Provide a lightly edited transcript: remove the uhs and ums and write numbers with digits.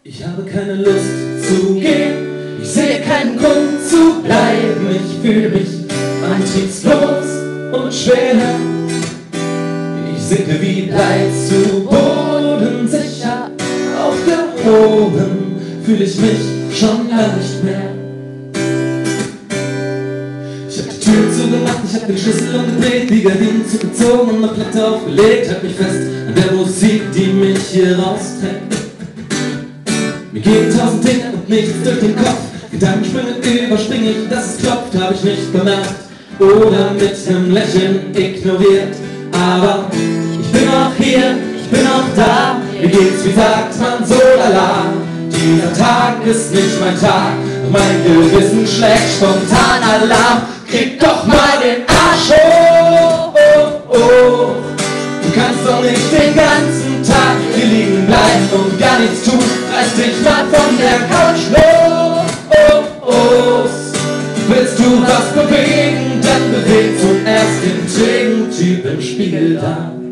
Ich habe keine Lust zu gehen, ich sehe keinen Grund zu bleiben. Ich fühle mich antriebslos und schwer. Ich sinke wie Blei zu Boden, sicher aufgehoben fühle ich mich schon lange nicht mehr. Ich hab die Tür zugemacht, ich hab den Schlüssel umgedreht, die Gardinen zugezogen und eine Platte aufgelegt. Halt mich fest an der Musik, die mich hier rausträgt. Mir gehen tausend Dinge und nichts durch den Kopf. Gedankensprünge überspringe ich, dass es klopft, hab ich nicht bemerkt oder mit nem Lächeln ignoriert. Aber ich bin auch hier, ich bin auch da. Mir geht's, wie sagt man, so lala. Dieser Tag ist nicht mein Tag, mein Gewissen schlägt spontan Alarm. Krieg doch mal den Arsch hoch, oh, oh. Du kannst doch nicht den ganzen Tag hier liegen bleiben und gar nichts tun. Reiß dich mal von der Couch los. Willst du was bewegen, dann beweg zuerst den trägen Typ im Spiegel da.